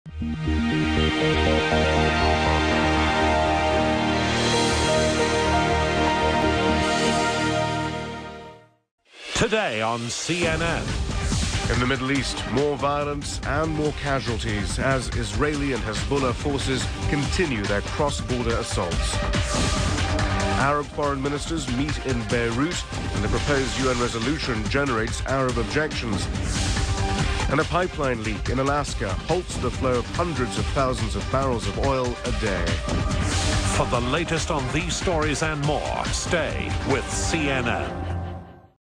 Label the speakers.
Speaker 1: Today on CNN.
Speaker 2: In the Middle East, more violence and more casualties as Israeli and Hezbollah forces continue their cross-border assaults. Arab foreign ministers meet in Beirut, and the proposed UN resolution generates Arab objections. And a pipeline leak in Alaska halts the flow of hundreds of thousands of barrels of oil a day.
Speaker 1: For the latest on these stories and more, stay with CNN.